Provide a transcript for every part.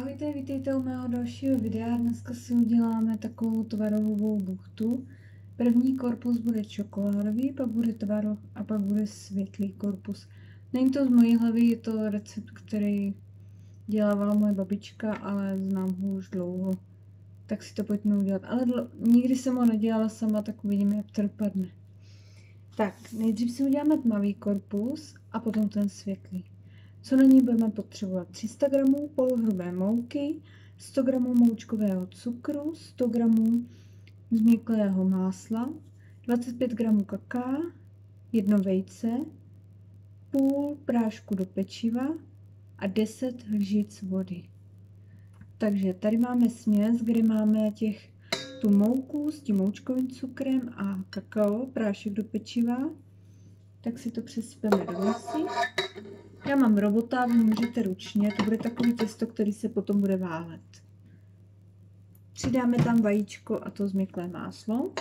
Ahojte, vítejte u mého dalšího videa. Dneska si uděláme takovou tvarohovou buchtu. První korpus bude čokoládový, pak bude tvaroh a pak bude světlý korpus. Není to z mojí hlavy, je to recept, který dělávala moje babička, ale znám ho už dlouho. Tak si to pojďme udělat. Ale nikdy jsem ho nedělala sama, tak uvidíme, jak to dopadne. Tak, nejdřív si uděláme tmavý korpus a potom ten světlý. Co na ní budeme potřebovat? 300 g polohrubé mouky, 100 g moučkového cukru, 100 g změklého másla, 25 g kakaa, 1 vejce, půl prášku do pečiva a 10 lžic vody. Takže tady máme směs, kde máme tu mouku s tím moučkovým cukrem a kakao, prášek do pečiva. Tak si to přesypeme do misy. Já mám robota, vy můžete ručně, to bude takový těsto, který se potom bude válet. Přidáme tam vajíčko a to změklé máslo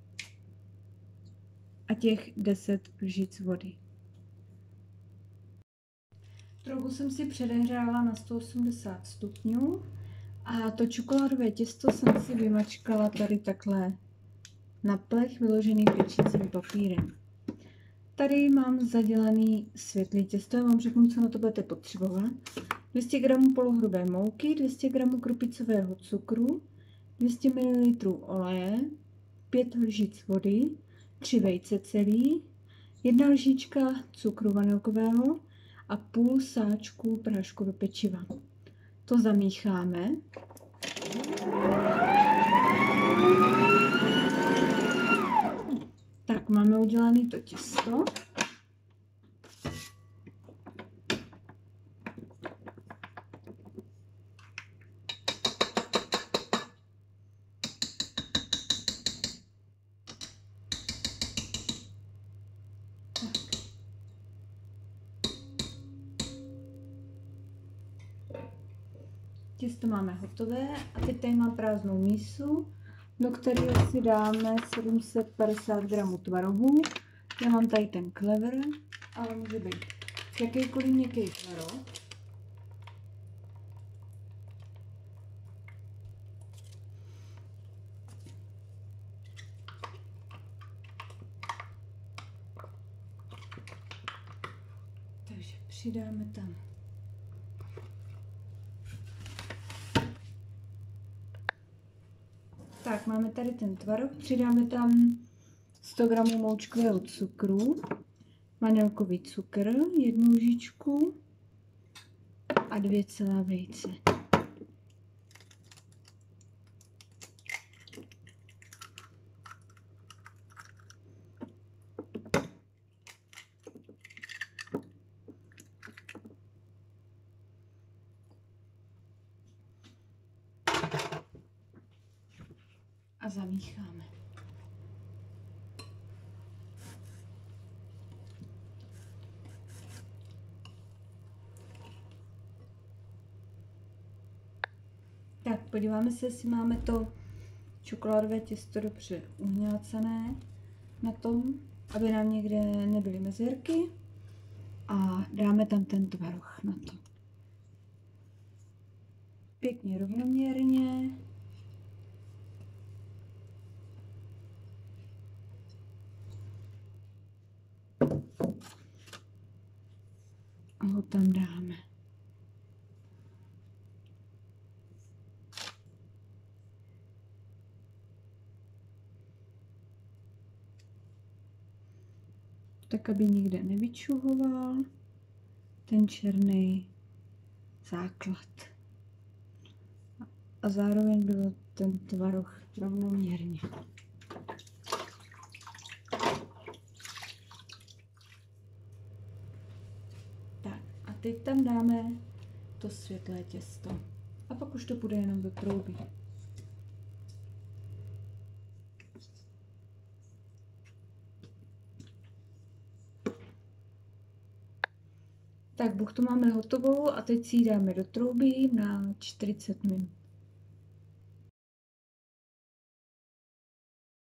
a těch 10 lžic vody. Trochu jsem si předehřála na 180 stupňů a to čokoládové těsto jsem si vymačkala tady takhle na plech vyložený pečícím papírem. Tady mám zadělaný světlý těsto, já vám řeknu, co na to budete potřebovat. 200 g polohrubé mouky, 200 g krupicového cukru, 200 ml oleje, 5 lžic vody, 3 vejce celý, 1 lžička cukru vanilkového a půl sáčku prášku do pečiva. To zamícháme. Tak, máme udělané to těsto. Těsto máme hotové a teď tady mám prázdnou mísu, do které si dáme 750 g tvarohu. Já mám tady ten Clever, ale může být jakýkoliv měkký tvaroh. Takže přidáme tam tak, máme tady ten tvaroh, přidáme tam 100 g moučkového cukru, vanilkový cukr, 1 lžičku a 2 celé vejce. A zamícháme. Tak, podíváme se, jestli máme to čokoládové těsto dobře uhňácané na tom, aby nám někde nebyly mezírky. A dáme tam ten tvaroh na to. Pěkně rovnoměrně. A ho tam dáme. Tak, aby nikde nevyčuhoval ten černý základ. A zároveň byl ten tvaroh rovnoměrně. Teď tam dáme to světlé těsto a pak už to půjde jenom do trouby. Tak buchtu máme hotovou a teď si ji dáme do trouby na 40 minut.